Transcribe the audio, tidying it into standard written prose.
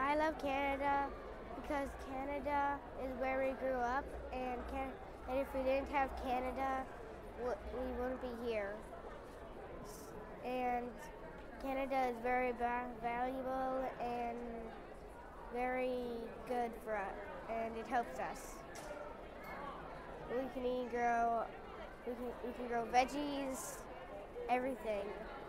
I love Canada because Canada is where we grew up, and if we didn't have Canada, we wouldn't be here. And Canada is very valuable and very good for us, and it helps us. We can grow veggies, everything.